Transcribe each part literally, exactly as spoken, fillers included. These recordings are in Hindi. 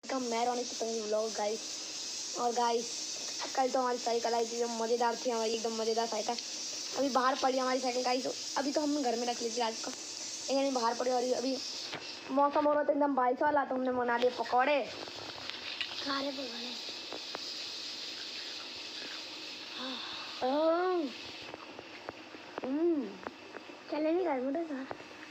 हम मैं रोनिक पतंग व्लॉग गाइस। और गाइस कल तो हमारी साइकिल आई थी, एकदम मज़ेदार थी हमारी, एकदम मज़ेदार साइकिल। अभी बाहर पड़ी हमारी साइकिल गाइस, अभी तो हम घर में रख ली थी आज को, लेकिन बाहर पड़ी। और अभी मौसम हो रहा था एकदम बारिश वाला, तो हमने बना लिए पकौड़े, खारे पकौड़े। चले नहीं घर में था।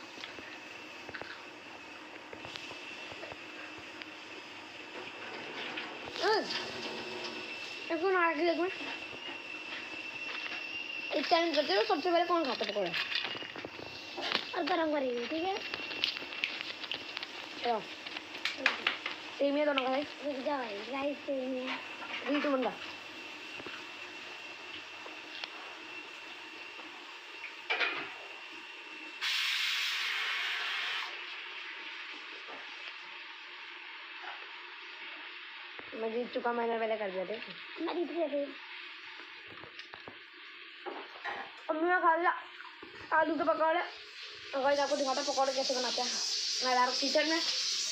इस टाइम करते हो सबसे पहले कौन खाता पकौड़े और गरम करेंगे, ठीक है? सेमिया दोनों का राइस सेमिया थ्री टू वन का। मैं जीत चुका, मैंने पहले कर दिया थे। मैं जीत गया थे। अब मैं खा लिया आलू के पकौड़े। और गाइस आपको दिखाता हूँ पकौड़े कैसे बनाते हैं। मैं जा रहा हूँ किचन में।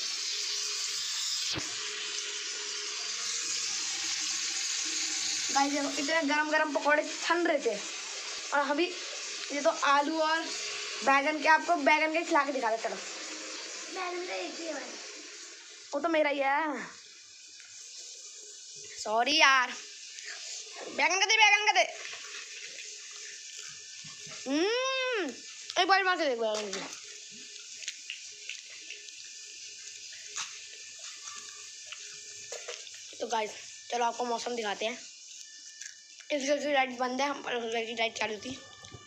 गाइस देखो इतने गरम गरम पकौड़े छन रहे थे। और अभी ये तो आलू और बैगन के, आपको बैगन के खिला के दिखा देता हूँ। बैगन का एक ही है, वो तो मेरा ही है। सॉरी यार, बैगन का दे, बैगन का दे। हम्म एक बार मार के देख बैगन की। तो गाइस चलो आपको मौसम दिखाते हैं। इस घर की लाइट बंद है, हम पर उस घर की लाइट चालू थी।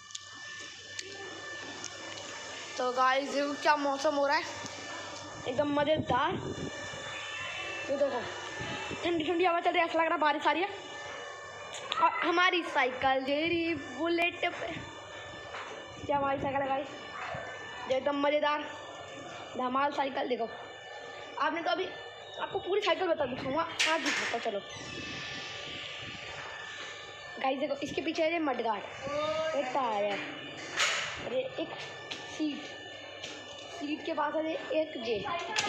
तो गाइस देखो क्या मौसम हो रहा है, एकदम मजेदार। ये देखो ठंडी ठंडी हवा चल रही है, ऐसा लग रहा है बारिश आ रही है। और हमारी साइकिल जेरी बुलेट पे, क्या हमारी साइकिल है गाइस, एकदम मज़ेदार धमाल साइकिल। देखो आपने तो अभी आपको पूरी साइकिल बता दिखाऊंगा, आज दिखाता चलो गाइस। देखो इसके पीछे है मडगार्ड, एक टायर है, अरे एक सीट, सीट के पास है एक जे,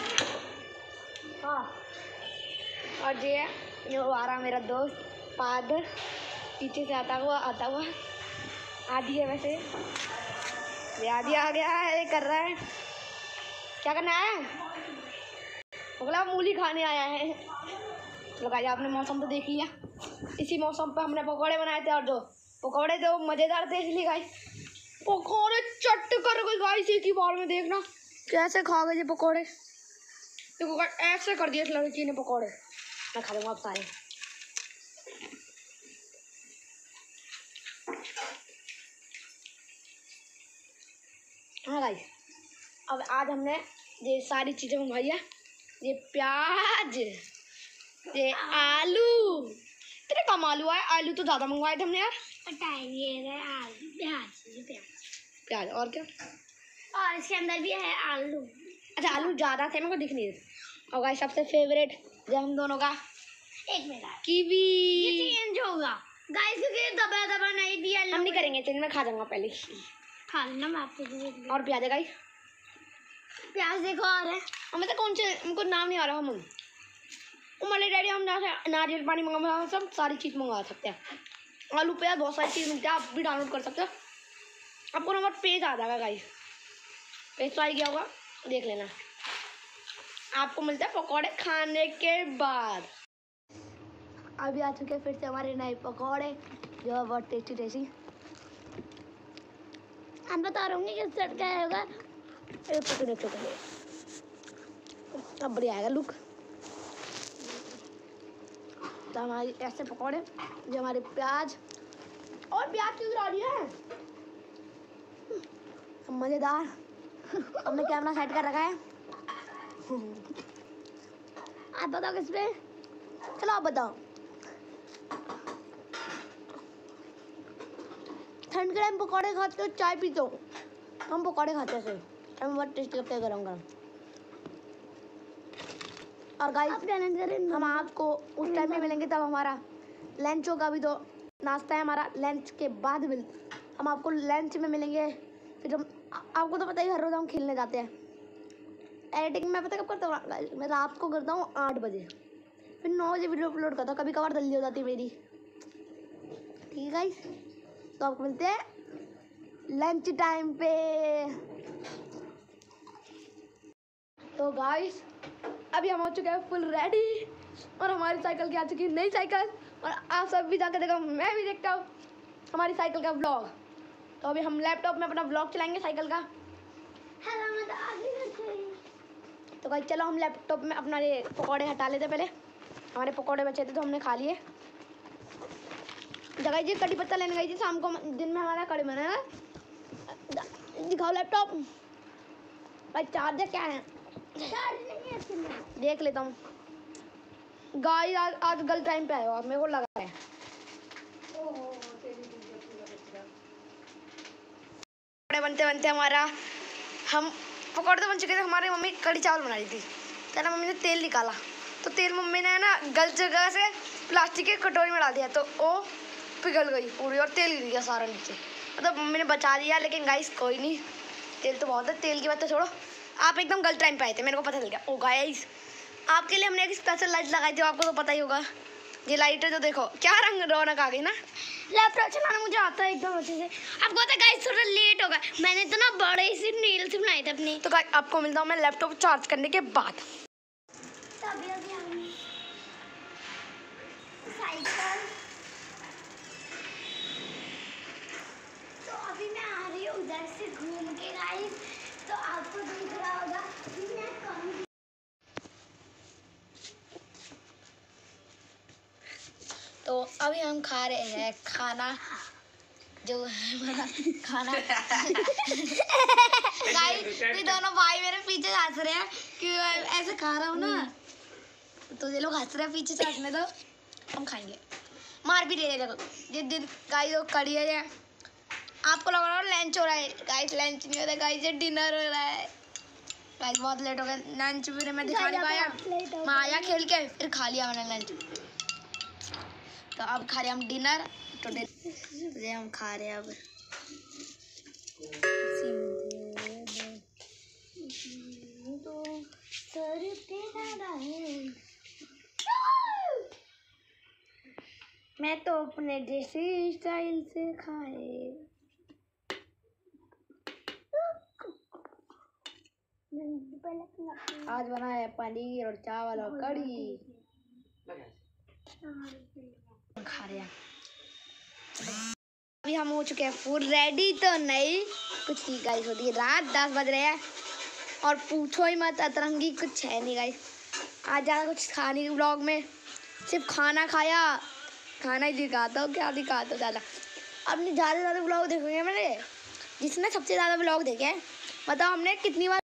हाँ और जे है जो आ रहा मेरा दोस्त फादर, पीछे से आता हुआ आता हुआ आदि है। वैसे ये आदि आ गया है, कर रहा है, क्या करना है? बोला मूली खाने आया है। चलो गाइस आपने मौसम तो देख लिया, इसी मौसम पे हमने पकौड़े बनाए थे। और जो पकौड़े थे वो मज़ेदार थे, इसलिए गाइस पकौड़े चट कर गए गाइस एक ही बार में। देखना कैसे खा गए ये पकौड़े। देखो गाइस ऐसे कर दिए इस लड़की ने पकौड़े। मैं खा लूँगा आप सारे। हाँ गाइस अब आज हमने ये सारी चीज़ें मंगवाई है, ये प्याज, ये आलू, तेरे कम आलू आए, आलू तो ज़्यादा मंगवाए थे हमने यार। ये आलू प्याज, ये प्याज प्याज और क्या, और इसके अंदर भी है आलू। अच्छा आलू ज़्यादा थे, मेरे को दिख नहीं रहे। और गाइस सबसे फेवरेट जो हम दोनों का, एक मेरा कीवी, ये चेंज होगा गाइस क्योंकि दबा दबा नहीं दिया। हम नहीं करेंगे चेंज, मैं खा जाऊंगा पहले, खा लेना मैं आपको। और प्याज है गाइस, प्याज देखो आ रहा है। हमें तो कौन से उनको नाम नहीं आ रहा। हम हमारे डैडी हम नारियल पानी मंगा, सब सारी चीज़ मंगवा सकते हैं। आलू प्याज बहुत सारी चीज़ मिलती है, आप भी डाउनलोड कर सकते हो। आपको नंबर पेज आ जाएगा गाइस, पेज तो आ गया होगा, देख लेना। आपको मिलता है पकौड़े खाने के बाद। अभी आ चुके हैं फिर से हमारे नए पकौड़े, जो है बहुत टेस्टी टेस्टी। हम बता रहे होंगे कि सेट क्या होगा, अब बढ़िया आएगा लुक। तो हमारी ऐसे पकौड़े, जो हमारे प्याज और प्याज क्यों गिरा रही है, मज़ेदार। हमने कैमरा सेट कर रखा है। आप बताओ किस पे, चलो आप बताओ। ठंड के टाइम पकौड़े खाते हो चाय पीते हो, हम पकौड़े खाते हैं सर, हमें बहुत टेस्टी लगता है गरम गरम। और गाइस हम आपको उस टाइम पे मिलेंगे तब हमारा लंच होगा। अभी तो नाश्ता है हमारा, लंच के बाद मिल हम आपको लंच में मिलेंगे। फिर हम आपको तो पता ही हर रोज़ हम खेलने जाते हैं, एडिटिंग मैं पता कब करता हूँ, मैं रात को करता हूँ आठ बजे, फिर नौ बजे वीडियो अपलोड करता हूँ, कभी कभार जल्दी हो जाती है मेरी। ठीक है गाइस, तो आपको मिलते हैं लंच टाइम पे। तो गाइस अभी हम हो चुके हैं फुल रेडी, और हमारी साइकिल की आ चुकी है नई साइकिल, और आप सब भी जाकर देखो, मैं भी देखता हूँ हमारी साइकिल का व्लॉग। तो अभी हम लैपटॉप में अपना व्लॉग चलाएंगे साइकिल का। तो भाई चलो हम लैपटॉप में अपना ये पकौड़े हटा लेते। पहले हमारे पकौड़े बचे थे तो हमने खा लिए। जगह जी कड़ी पत्ता लेने गई थी शाम को, दिन में हमारा कड़ी बना है। दिखाओ लैपटॉप भाई, चार्जर क्या है देख लेता हूँ। गाइस आज आज गलत टाइम पे आए हो आप, मेरे को लगा है। पकौड़े बनते बनते हमारा हम पकौड़े तो बन चुके थे। हमारी मम्मी कड़ी चावल बना रही थी, तो ना मम्मी ने तेल निकाला, तो तेल मम्मी ने ना गलत जगह से प्लास्टिक के कटोरी में डाल दिया, तो वो पिघल गई पूरी और तेल गिर गया सारा नीचे। मतलब तो मम्मी ने बचा दिया, लेकिन गाइस कोई नहीं, तेल तो बहुत है। तेल की बात तो छोड़ो, आप एकदम गलत टाइम पे आए थे, मेरे को पता चल गया। ओ गाइस आपके लिए हमने एक स्पेशल लाइट लगाई थी, आपको तो पता ही होगा। ये लाइट है जो देखो क्या रंग रौनक आ गई ना। लैपटॉप चलाना मुझे आता है एकदम अच्छे से। आपको पता है गाइस थोड़ा लेट होगा, मैंने तो ना बड़े से नील से बनाए थे अपने। तो गाइस आपको मिलता हूँ मैं लैपटॉप चार्ज करने के बाद। अभी अभी हम साइकिल, तो अभी मैं आ रही हूँ उधर से घूम के गाइस, तो आपको दिख रहा होगा कि मैं कौन। तो अभी हम खा रहे हैं खाना, जो हमारा खाना। गाइस ये दोनों भाई मेरे पीछे हंस रहे हैं कि मैं ऐसे खा रहा हूँ ना, तो ये लोग हंस रहे हैं पीछे से, हंसने दो, हम खाएंगे। मार भी दे देखो जिस दिन गाइस वो कड़ी है। आपको लग रहा है लंच हो रहा है, गाइस लंच नहीं होता गाइस, ये डिनर हो रहा है। गाइस बहुत लेट हो गया, लंच भी मैं दिखा नहीं पाया, मैं आया खेल के फिर खा लिया मैंने लंच। तो अब खा रहे हम डिनर, तो डिनर हम खा रहे हैं अब। तो सर पे दादा है, मैं तो अपने देसी स्टाइल से खाए। आज बना है पनीर और चावल और कड़ी, खा रहे हैं। अभी हम हो चुके हैं फुल रेडी, तो नहीं कुछ नहीं गाइस, होती है रात दस बज रहे हैं, और पूछो ही मत अतरंगी कुछ है नहीं गाइस। आज ज़्यादा कुछ खाने के ब्लॉग में सिर्फ खाना खाया, खाना ही दिखाता हूँ, क्या दिखाता हूँ ज़्यादा। अपने ज़्यादा से ज़्यादा ब्लॉग देखोगे मेरे, जिसने सबसे ज़्यादा ब्लॉग देखे हैं बताओ हमने कितनी बार